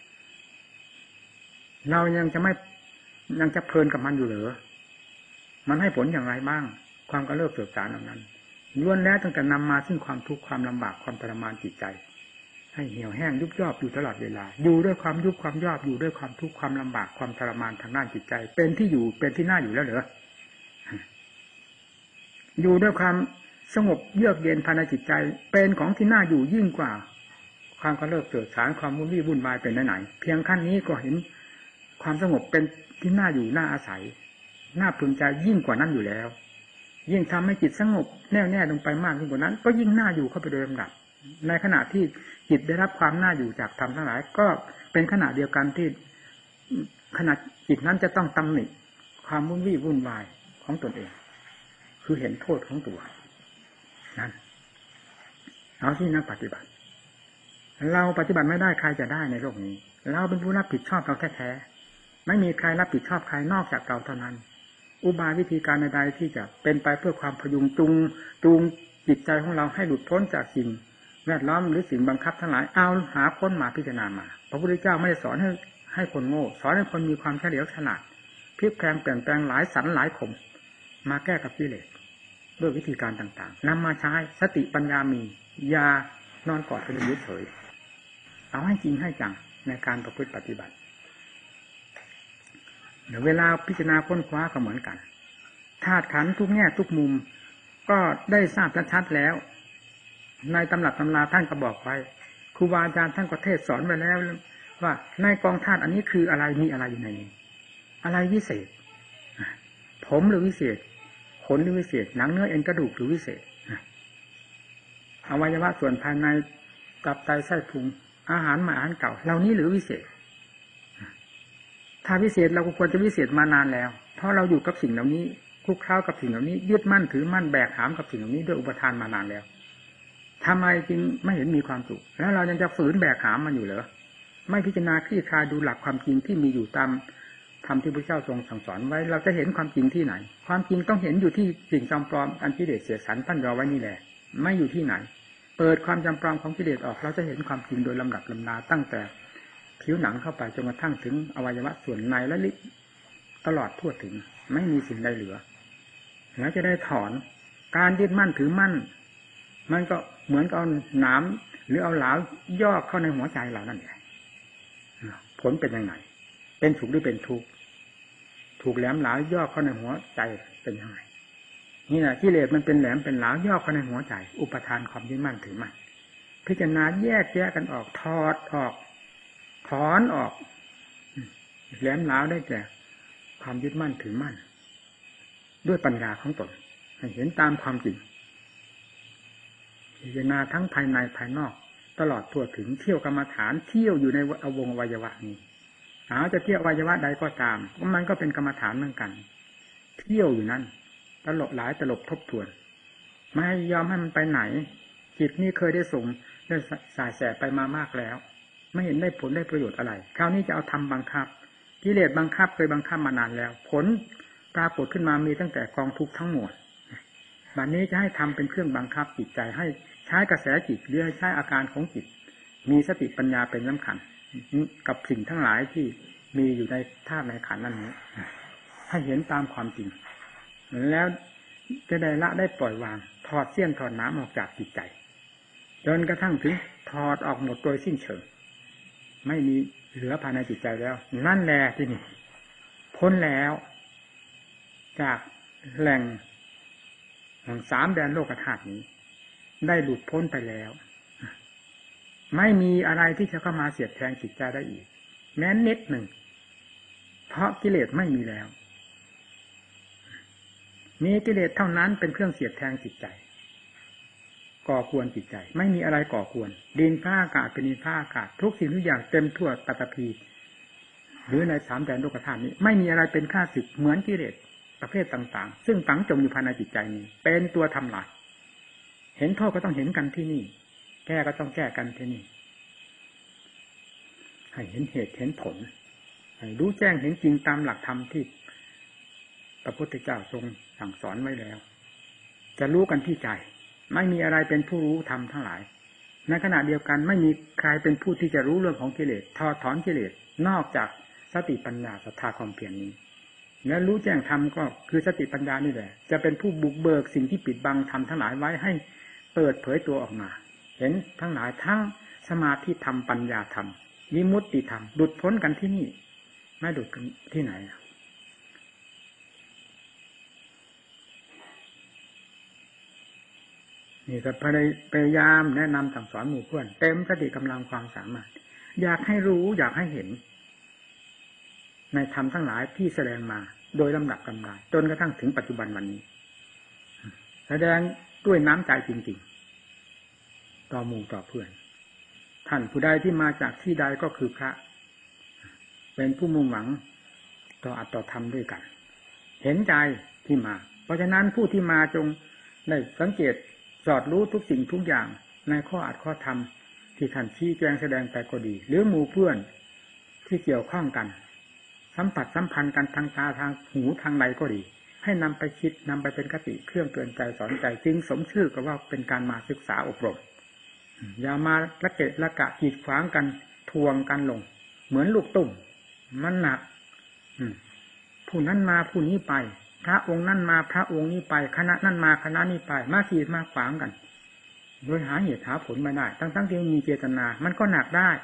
เรายังจะเพลินกับมันอยู่เหรอมันให้ผลอย่างไรบ้างความกำเริบสืบสารเหล่านั้นล้วนแล้วตั้งแต่นำมาซึ่งความทุกข์ความลำบากความทรมานจิตใจให้เหี่ยวแห้งยุบย่ออยู่ตลอดเวลาอยู่ด้วยความยุบความย่ออยู่ด้วยความทุกข์ความลำบากความทรมานทางด้านจิตใจเป็นที่อยู่เป็นที่น่าอยู่แล้วเหรออยู่ด้วยความสงบเยือกเย็นภายในจิตใจเป็นของที่น่าอยู่ยิ่งกว่าความกำเริบเกิดสารความวุ่นวี่วุ่นวายเป็นไหนเพียงขั้นนี้ก็เห็นความสงบเป็นที่น่าอยู่น่าอาศัยน่าพึงใจยิ่งกว่านั้นอยู่แล้วยิ่งทำให้จิตสงบแน่วแน่ลงไปมากยิ่งกว่านั้นก็ยิ่งน่าอยู่เข้าไปโดยลำดับในขณะที่จิตได้รับความน่าอยู่จากธรรมทั้งหลายก็เป็นขณะเดียวกันที่ขณะจิตนั้นจะต้องตำหนิความวุ่นวี่วุ่นวายของตนเองคือเห็นโทษของตัวนั่นเอาที่นักปฏิบัติเราปฏิบัติไม่ได้ใครจะได้ในโลกนี้เราเป็นผู้รับผิดชอบเราแท้ๆไม่มีใครรับผิดชอบใครนอกจากเราเท่านั้นอุบายวิธีการใดๆที่จะเป็นไปเพื่อความพยุงจูงจิตใจของเราให้หลุดพ้นจากสิ่งแวดล้อมหรือสิ่งบังคับทั้งหลายเอาหาค้นมาพิจารณามาพระพุทธเจ้าไม่ได้สอนให้คนโง่สอนให้คนมีความเฉลียวฉลาดพลิกแปลงเปลี่ยนแปลงหลายสันหลายข่มมาแก้กับกิเลสด้วยวิธีการต่างๆนำมาใช้สติปัญญามียานอนกอดกันเฉยเอาให้จริงให้จังในการประพฤติปฏิบัติเดี๋ยวเวลาพิจารณาค้นคว้าก็เหมือนกันธาตุขันธ์ทุกแง่ทุกมุมก็ได้ทราบชัดๆแล้วในตำรับตำราท่านก็บอกไว้ครูบาอาจารย์ท่านก็เทศสอนไว้แล้วว่าในกองธาตุอันนี้คืออะไรมีอะไรอยู่ในนี้อะไรวิเศษผมหรือวิเศษขนหรือวิเศษหนังเนื้อเอ็นกระดูกหรือวิเศษอวัยวะส่วนภายในตับไตไส้พุงอาหารใหม่อาหารเก่าเหล่านี้หรือวิเศษถ้าวิเศษเราก็ควรจะวิเศษมานานแล้วเพราะเราอยู่กับสิ่งเหล่านี้คลุกคล้ากับสิ่งเหล่านี้ยึดมั่นถือมั่นแบกหามกับสิ่งเหล่านี้ด้วยอุปทานมานานแล้วทำไมจึงไม่เห็นมีความสุขแล้วเรายังจะฝืนแบกหามมันอยู่เหรอไม่พิจารณาคลี่คลายดูหลักความจริงที่มีอยู่ตามธรรมที่พระเจ้าทรงสั่งสอนไว้เราจะเห็นความจริงที่ไหนความจริงต้องเห็นอยู่ที่สิ่งจำปลอมอันกิเลสเสียสันตั้นรอไว้นี่แหละไม่อยู่ที่ไหนเปิดความจำปลอมของกิเลสออกเราจะเห็นความจริงโดยลำดับลำดาตั้งแต่ผิวหนังเข้าไปจนกระทั่งถึงอวัยวะส่วนในและลิ้นตลอดทั่วถึงไม่มีสิ่งใดเหลือแล้วจะได้ถอนการยึดมั่นถือมั่นมันก็เหมือนกับเอาหนามหรือเอาหลามย่อเข้าในหัวใจเรานั่นแหละผลเป็นยังไงเป็นสุขหรือเป็นทุกข์ถูกแหลมหลามย่อเข้าในหัวใจเป็นยังไงนี่แหละกิเลสมันเป็นแหลมเป็นหลามย่อเข้าในหัวใจอุปทานความยึดมั่นถือมั่นพิจารณาแยกแยะกันออกถอดออกถอนออกแหลมหลามได้แก่ความยึดมั่นถือมั่นด้วยปัญญาของตนให้เห็นตามความจริงพิจารณาทั้งภายในภายนอกตลอดทั่วถึงเที่ยวกรรมฐานเที่ยวอยู่ในวงอวัยวะนี้จะเที่ยวอวัยวะใดก็ตามมันก็เป็นกรรมฐานเหมือนกันเที่ยวอยู่นั้นตลบหลายตลบทบทวนไม่ยอมให้มันไปไหนจิตนี้เคยได้ส่งได้สายแสไปมามากแล้วไม่เห็นได้ผลได้ประโยชน์อะไรคราวนี้จะเอาทำบังคับกิเลสบังคับเคยบังคับมานานแล้วผลปรากฏขึ้นมามีตั้งแต่กองทุกข์ทั้งหมดบัดนี้จะให้ทำเป็นเครื่องบังคับจิตใจให้ใช้กระแสจิตหรือให้ใช้อาการของจิตมีสติปัญญาเป็นสำคัญกับสิ่งทั้งหลายที่มีอยู่ในธาตุในขันธ์นั้นนี้ให้เห็นตามความจริงแล้วจะได้ละได้ปล่อยวางถอดเสี้ยนถอดน้ำออกจากจิตใจจนกระทั่งถึงถอดออกหมดโดยสิ้นเชิงไม่มีเหลือภายในจิตใจแล้วนั่นแหละที่นี่พ้นแล้วจากแหล่งของสามแดนโลกธาตุนี้ได้หลุดพ้นไปแล้วไม่มีอะไรที่จะเข้ามาเสียดแทงจิตใจได้อีกแม้นิดหนึ่งเพราะกิเลสไม่มีแล้วมีกิเลสเท่านั้นเป็นเครื่องเสียดแทงจิตใจก่อกวนจิตใจไม่มีอะไรก่อกวนดินฟ้าอากาศเป็นดินฟ้าอากาศทุกสิ่งทุกอย่างเต็มทั่วปฐพีหรือในสามแดนโลกธาตุนี้ไม่มีอะไรเป็นข้าศึกเหมือนกิเลสประเภทต่างๆซึ่งฝังจมอยู่ภายในจิตใจนี้เป็นตัวทำลายเห็นโทษก็ต้องเห็นกันที่นี่แก้ก็ต้องแก้กันที่นี่ให้เห็นเหตุเห็นผลให้รู้แจ้งเห็นจริงตามหลักธรรมที่พระพุทธเจ้าทรงสั่งสอนไว้แล้วจะรู้กันที่ใจไม่มีอะไรเป็นผู้รู้ธรรมทั้งหลายในขณะเดียวกันไม่มีใครเป็นผู้ที่จะรู้เรื่องของกิเลสถอนกิเลสนอกจากสติปัญญาศรัทธาความเพียรนี้และรู้แจ้งธรรมก็คือสติปัญญานี่แหละจะเป็นผู้บุกเบิกสิ่งที่ปิดบังธรรมทั้งหลายไว้ให้เปิดเผยตัวออกมาเห็นทั้งหลายทั้งสมาธิธรรมปัญญาธรรมวิมุตติธรรมหลุดพ้นกันที่นี่ไม่หลุดกันที่ไหนนี่ก็พยายามแนะนำสั่งสอนหมู่เพื่อนเต็มสติกำลังความสามารถอยากให้รู้อยากให้เห็นในธรรมทั้งหลายที่แสดงมาโดยลำดับกำลังจนกระทั่งถึงปัจจุบันวันนี้แสดงด้วยน้ำใจจริงๆต่อหมู่ต่อเพื่อนท่านผู้ใดที่มาจากที่ใดก็คือพระเป็นผู้มุ่งหวังต่ออัตต่อธรรมด้วยกันเห็นใจที่มาเพราะฉะนั้นผู้ที่มาจงได้สังเกตสอดรู้ทุกสิ่งทุกอย่างในข้ออัดข้อธรรมที่ท่านชี้แจงแสดงไปก็ดีหรือหมู่เพื่อนที่เกี่ยวข้องกันสัมผัสสัมพันธ์กันทางตาทางหูทางใดก็ดีให้นำไปคิดนำไปเป็นคติเครื่องเตือนใจสอนใจจึงสมชื่อกับว่าเป็นการมาศึกษาอบรมอย่ามาละเกะละกะกีดขวางกันทวงกันลงเหมือนลูกตุ่มมันหนักผู้นั้นมาผู้นี้ไปพระองค์นั้นมาพระองค์นี้ไปคณะนั้นมาคณะนี้ไปมาขีดมาขวางกันโดยหาเหตุหาผลไม่ได้ทั้งที่มีเจตนามันก็หนักได้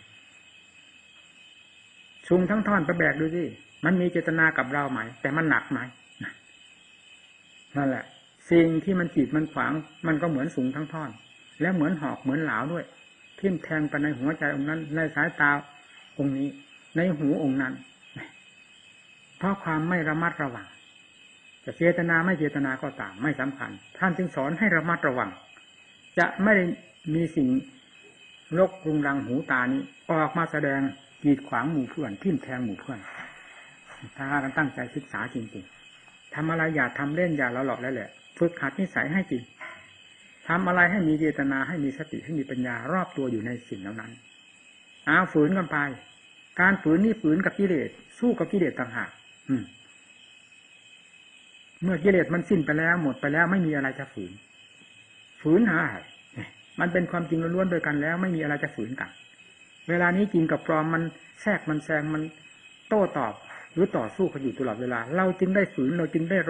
ชุงทั้งท่อนไปแบกดูสิมันมีเจตนากับเราไหมแต่มันหนักไหมนั่นแหละสิ่งที่มันจีบมันขวางมันก็เหมือนสูงทั้งท่อนแล้วเหมือนหอกเหมือนเหลาด้วยทิ่มแทงไปในหัวใจองค์นั้นในสายตาองค์นี้ในหูองค์นั้นเพราะความไม่ระมัดระวังจะเจตนาไม่เจตนาก็ตามไม่สำคัญท่านจึงสอนให้ระมัดระวังจะไม่ได้มีสิ่งรกรุงรังหูตานี้ออกมาแสดงกีดขวางหมู่เพื่อนทิ่มแทงหมู่เพื่อนถ้ากันตั้งใจศึกษาจริงๆทำอะไรอย่าทำเล่นอย่าละหลอกแล้วแหละฝึกหัดนิสัยให้จริงทำอะไรให้มีเจตนาให้มีสติให้มีปัญญารอบตัวอยู่ในสิ่งเหล่านั้นฝืนกันไปการฝืนนี่ฝืนกับกิเลสสู้กับกิเลสต่างหากเมื่อกิเลสมันสิ้นไปแล้วหมดไปแล้วไม่มีอะไรจะฝืนหามันเป็นความจริงล้วนๆโดยกันแล้วไม่มีอะไรจะฝืนกันเวลานี้จริงกับปลอมมันแทรกมันแซงมันโต้ตอบหรือต่อสู้กันอยู่ตลอดเวลาเราจึงได้ฝืนเราจึงได้รบ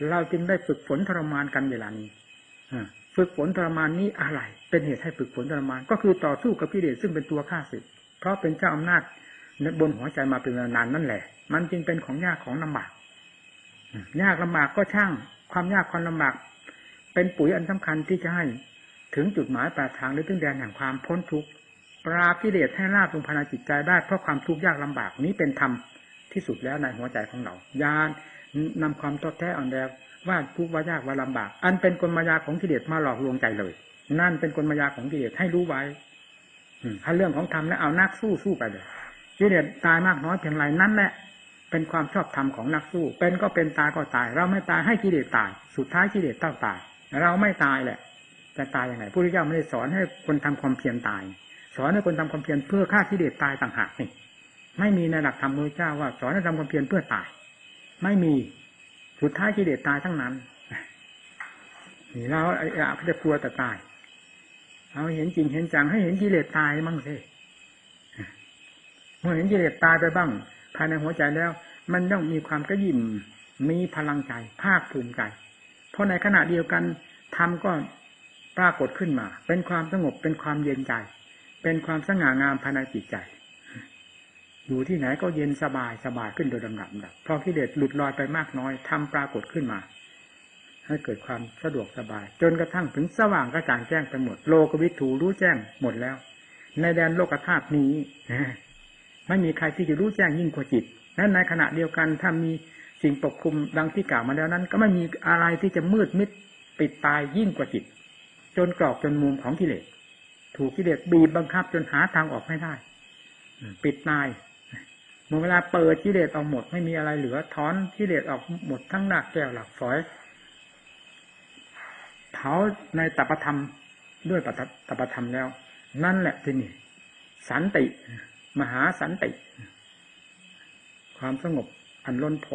เราจึงได้ฝึกฝนทรมานกันเวลานี้ฝึกฝนทรมานนี้อะไรเป็นเหตุให้ฝึกฝนทรมานก็คือต่อสู้กับกิเลสซึ่งเป็นตัวฆ่าศึกเพราะเป็นเจ้าอำนาจบนหัวใจมาเป็นเวลานานนั่นแหละมันจึงเป็นของยากของลำบากยากลำบากก็ช่างความยากความลำบากเป็นปุ๋ยอันสำคัญที่จะให้ถึงจุดหมายปลายทางหรือถึงแดนแห่งความพ้นทุกข์ปราบกิเลสให้ราบลงภายในจิตใจได้เพราะความทุกข์ยากลำบากนี้เป็นธรรมที่สุดแล้วในหัวใจของเราอย่านำความท้อแท้อ่อนแอว่าทุกข์ว่ายากว่าลำบากอันเป็นกลมายาของกิเลสมาหลอกลวงใจเลยนั่นเป็นกลมายาของกิเลสให้รู้ไว้ถ้าเรื่องของธรรมแล้วเอานักสู้ไปเลยกิเลสตายมากน้อยเพียงไรนั่นแหละเป็นความชอบธรรมของนักสู้เป็นก็เป็นตายก็ตายเราไม่ตายให้กิเลสตายสุดท้ายกิเลสต้องตายเราไม่ตายแหละจะตายยังไงพระพุทธเจ้าไม่ได้สอนให้คนทำความเพียรตายสอนให้คนทำความเพียรเพื่อฆ่ากิเลสตายต่างหากนี่ไม่มีในหลักธรรมพระพุทธเจ้าว่าสอนให้ทำความเพียรเพื่อตายไม่มีสุดท้ายกิเลสตายทั้งนั้นนี่เราจะกลัวแต่ตายเอาเห็นจริงเห็นจังให้เห็นกิเลสตายมั่งสิเมื่อเห็นกิเลสตายไปบ้างภายในหัวใจแล้วมันต้องมีความกระยิ่มมีพลังใจภาคภูมิใจเพราะในขณะเดียวกันธรรมก็ปรากฏขึ้นมาเป็นความสงบเป็นความเย็นใจเป็นความสง่างามภายในจิตใจอยู่ที่ไหนก็เย็นสบายขึ้นโดยลำดับพอกิเลสหลุดลอยไปมากน้อยธรรมปรากฏขึ้นมาให้เกิดความสะดวกสบายจนกระทั่งถึงสว่างกระจ่างแจ้งไปหมดโลกวิถูรู้แจ้งหมดแล้วในแดนโลกธาตุนี้ไม่มีใครที่จะรู้แจ้งยิ่งกว่าจิตนั้นในขณะเดียวกันถ้ามีสิ่งปกคลุมดังที่กล่าวมาแล้วนั้นก็ไม่มีอะไรที่จะมืดมิดปิดตายยิ่งกว่าจิตจนกรอกจนมุมของกิเลสถูกกิเลสบีบบังคับจนหาทางออกไม่ได้ปิดตายเมื่อเวลาเปิดกิเลสออกหมดไม่มีอะไรเหลือถอนกิเลสออกหมดทั้งรากแก้วหลักฝอยเผาในตปธรรมด้วยตปธรรมแล้วนั่นแหละที่นี่สันติมหาสันติความสงบอันล้น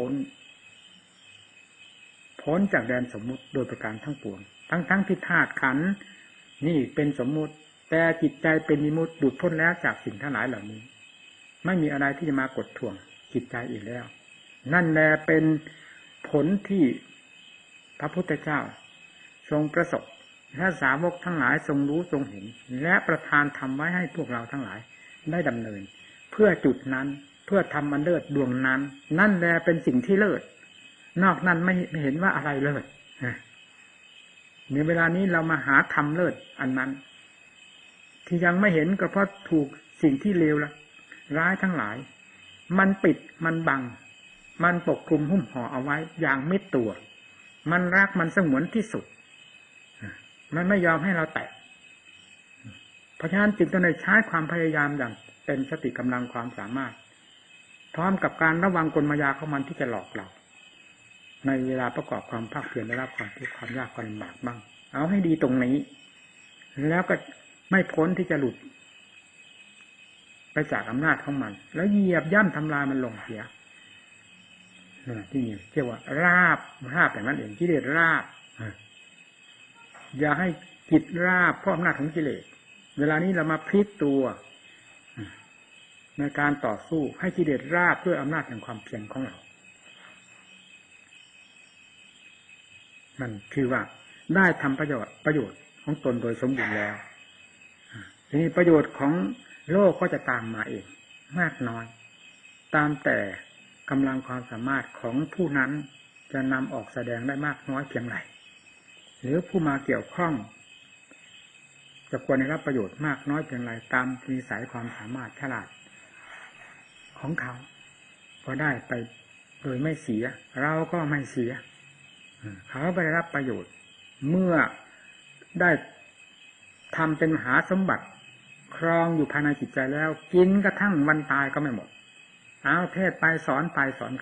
พ้นจากแดนสมมุติโดยประการทั้งปวงทั้งที่ธาตุขันธ์นี่เป็นสมมุติแต่จิตใจเป็นวิมุตติหลุดพ้นแล้วจากสิ่งทั้งหลายเหล่านี้ไม่มีอะไรที่จะมากดท่วงจิตใจอีกแล้วนั่นแหละเป็นผลที่พระพุทธเจ้าทรงประสบและสาวกทั้งหลายทรงรู้ทรงเห็นและประทานทำไว้ให้พวกเราทั้งหลายได้ดำเนินเพื่อจุดนั้นเพื่อทำมันเลิศดวงนั้นนั่นแหละเป็นสิ่งที่เลิศนอกนั้นไม่เห็นว่าอะไรเลิศในเวลานี้เรามาหาธรรมเลิศอันนั้นที่ยังไม่เห็นก็เพราะถูกสิ่งที่เลวร้ายทั้งหลายมันปิดมันบังมันปกคลุมหุ้มห่อเอาไว้อย่างมิดตัวมันรักมันสงวนที่สุดมันไม่ยอมให้เราแตะเพราะฉะนั้นจึงต้องได้ใช้ความพยายามอย่างเต็มสติกำลังความสามารถพร้อมกับการระวังกลมายาของมันที่จะหลอกเราในเวลาประกอบความภาคเพียรได้รับความทุกข์ความยากความลำบากบ้างเอาให้ดีตรงนี้แล้วก็ไม่พ้นที่จะหลุดไปจากอำนาจของมันแล้วเหยียบย่ำทำลายมันลงเสียที่นี่เรียกว่าราบอย่างนั้นเองกิเลสราบอย่าให้จิตราบเพราะอำนาจของกิเลสเวลานี้เรามาพลิกตัวในการต่อสู้ให้กิเลสราบด้วยอำนาจแห่งความเพียรของเรามันคือว่าได้ทำประโยชน์ของตนโดยสมบูรณ์แล้วทีนี้ประโยชน์ของโลกก็จะตามมาเองมากน้อยตามแต่กำลังความสามารถของผู้นั้นจะนำออกแสดงได้มากน้อยเพียงไรหรือผู้มาเกี่ยวข้องจะควรได้รับประโยชน์มากน้อยเพียงไรตามนิสัยความสามารถฉลาดของเขาพอได้ไปโดยไม่เสียเราก็ไม่เสียเขาไปได้รับประโยชน์เมื่อได้ทำเป็นมหาสมบัติครองอยู่ภายในจิตใจแล้วกินกระทั่งวันตายก็ไม่หมดเอาเทศไปสอนไข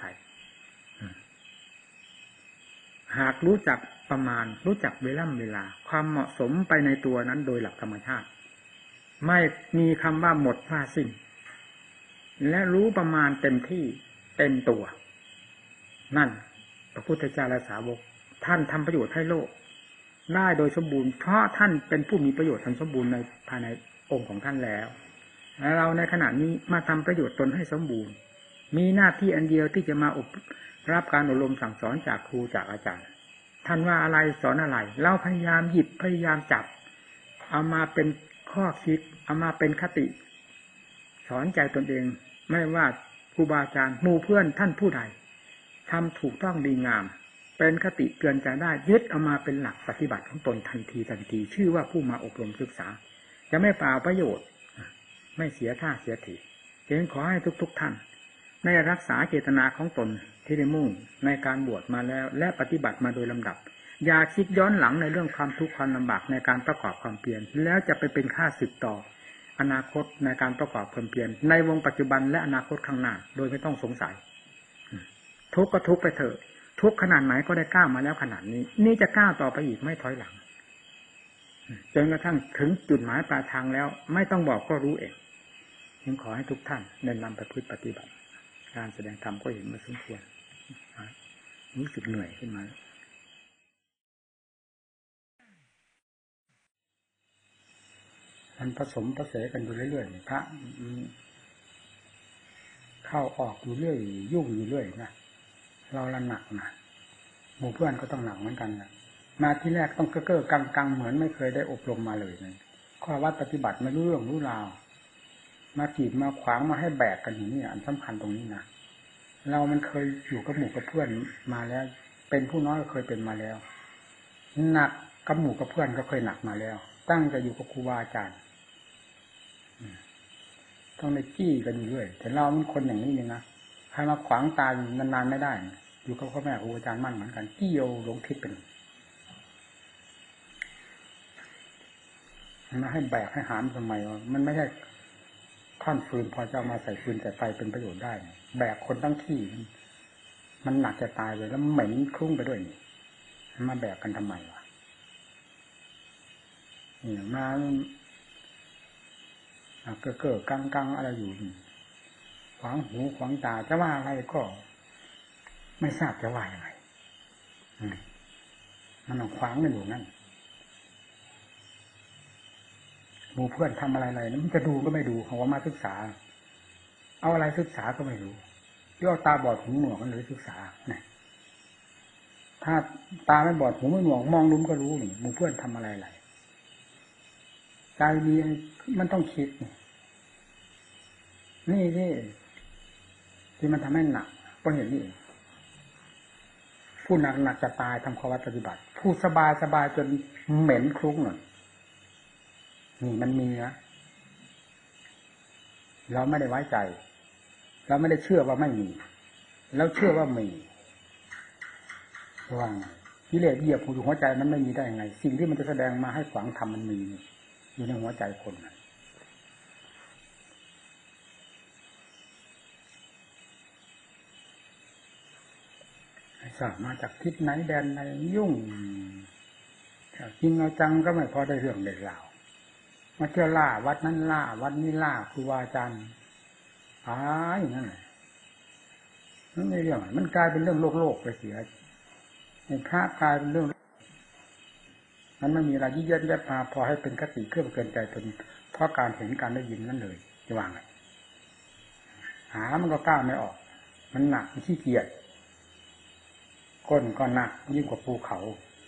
หากรู้จักประมาณรู้จักเวลาความเหมาะสมไปในตัวนั้นโดยหลักธรรมชาติไม่มีคำว่าหมดว่าสิ้นและรู้ประมาณเต็มที่เต็มตัวนั่นพระพุทธเจ้าและสาวกท่านทำประโยชน์ให้โลกได้โดยสมบูรณ์เพราะท่านเป็นผู้มีประโยชน์ทันสมบูรณ์ในภายในองค์ของท่านแล้วและเราในขณะนี้มาทำประโยชน์ตนให้สมบูรณ์มีหน้าที่อันเดียวที่จะมารับการอบรมสั่งสอนจากครูจากอาจารย์ท่านว่าอะไรสอนอะไรเราพยายามหยิบพยายามจับเอามาเป็นข้อคิดเอามาเป็นคติสอนใจตนเองไม่ว่าครูบาอาจารย์หมู่เพื่อนท่านผู้ใดทำถูกต้องดีงามเป็นคติเตือนใจได้ยึดเอามาเป็นหลักปฏิบัติของตนทันทีชื่อว่าผู้มาอบรมศึกษาจะไม่เปล่าประโยชน์ไม่เสียท่าเสียทีจึงขอให้ทุกท่านได้รักษาเจตนาของตนที่ได้มุ่งในการบวชมาแล้วและปฏิบัติมาโดยลำดับอย่าคิดย้อนหลังในเรื่องความทุกข์ความลำบากในการประกอบความเพียรแล้วจะไปเป็นข้าศึกต่ออนาคตในการประกอบความเพียรในวงปัจจุบันและอนาคตข้างหน้าโดยไม่ต้องสงสัยทุกข์ก็ทุกข์ไปเถอะทุกข์ขนาดไหนก็ได้ก้าวมาแล้วขนาดนี้นี่จะก้าวต่อไปอีกไม่ถอยหลังจนกระทั่งถึงจุดหมายปลายทางแล้วไม่ต้องบอกก็รู้เองจึงขอให้ทุกท่านเน้นนำไปพึ่งปฏิบัติการแสดงธรรมก็เห็นมาสมควรรู้สึกเหนื่อยขึ้นมามันผสมผสานกันอยู่เรื่อยๆพระเข้าออกอยู่เรื่อยยุ่งอยู่เรื่อยนะเราละหนักนะหมู่เพื่อนก็ต้องหนักเหมือนกันนะมาที่แรกต้องเก้อๆกังๆเหมือนไม่เคยได้อบรมมาเลยนะข้อวัดปฏิบัติไม่รู้เรื่องรู้ราวมากีดมาขวางมาให้แบกกันอย่างนี้อันสำคัญตรงนี้นะเรามันเคยอยู่กับหมู่กับเพื่อนมาแล้วเป็นผู้น้อยก็เคยเป็นมาแล้วหนักกับหมู่กับเพื่อนก็เคยหนักมาแล้วตั้งแต่อยู่กับครูบาอาจารย์ต้องในจี้กันอยู่เรื่อยแต่เรามันคนอย่างนี้เองนะใครมาขวางตานานๆไม่ได้อยู่กับพ่อแม่ครูอาจารย์มั่นเหมือนกันจี้โยหลงทิศเป็นมาให้แบกให้หามทำไมมันไม่ใช่ท่อนฟืนพอจะมาใส่ฟืนใส่ไฟเป็นประโยชน์ได้แบกคนทั้งที่มันหนักจะตายเลยแล้วเหม็นคลุ้งไปด้วยนี่มาแบกกันทำไมวะนี่มาเก้อกังอะไรอยู่ขวางหูขวางตาจะว่าอะไรก็ไม่ทราบจะว่ายังไงมันขวางกันอยู่นั่นหมู่เพื่อนทำอะไรๆมันจะดูก็ไม่ดูเขาว่ามาศึกษาเอาอะไรศึกษาก็ไม่รู้ย่อตาบอดหูหนวกกันเลยศึกษาเนี่ยถ้าตาไม่บอดหูไม่หนวกมองลุ้มก็รู้นี่หมู่เพื่อนทำอะไรใจมีมันต้องคิดนี่ที่มันทำให้หนักเพราะเห็นนี่ผู้หนักจะตายทำข้อวัดปฏิบัติผู้สบายจนเหม็นคลุ้งหน่อยนี่มันมีนะเราไม่ได้ไว้ใจเราไม่ได้เชื่อว่าไม่มีแล้วเชื่อว่ามีระวังกิเลสเหยียบหัวใจมันไม่มีได้ยังไงสิ่งที่มันจะแสดงมาให้ขวางธรรมมันมีอยู่ในหัวใจคนทราบมาจากทิศไหนแดนไหนยุ่งจริงเอาจังก็ไม่พอได้เรื่องเด็ดราวมาเที่ยวล่าวัดนั้นล่าวัดนี้ล่าครูบาอาจารย์อย่างนั้นเลยนั่นไม่เรื่องมันกลายเป็นเรื่องโลกไปเสียในพระกลายเป็นเรื่องมันไม่มีอะไรยิ่งยัดมาพอให้เป็นคติเครื่องเกินใจจนเพราะการเห็นการได้ยินนั่นเลยจะวางไงมันก็กล้าไม่ออกมันหนักมันขี้เกียจก้นก็หนักยิ่งกว่าภูเขา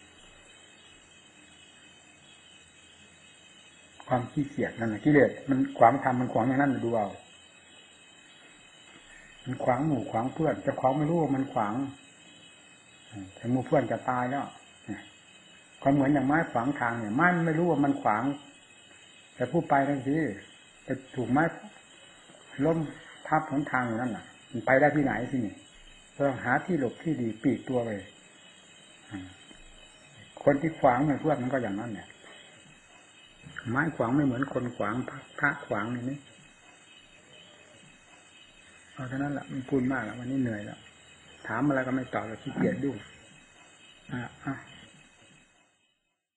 ความขี้เกียจนั่นแหละกิเลสมันขวางทำมันขวางอย่างนั้นดูเอามันขวางหมู่ขวางเพื่อนจะขวางไม่รู้ว่ามันขวางแต่หมู่เพื่อนจะตายแล้วก็เหมือนอย่างไม้ขวางทางเนี่ยไม้ไม่รู้ว่ามันขวางแต่ผู้ไปทั้งทีจะถูกไม้ล้มทับหนทางอยู่นั่นน่ะมันไปได้ที่ไหนที่นี่ต้องหาที่หลบที่ดีปีกตัวไปคนที่ขวางเพื่อนมันก็อย่างนั้นเนี่ยไม้ขวางไม่เหมือนคนขวางพระขวางนี่เอาเท่านั้นแหละมันพูดมากแล้ววันนี้เหนื่อยแล้วถามอะไรก็ไม่ตอบแล้วขี้เกียจยุ่ง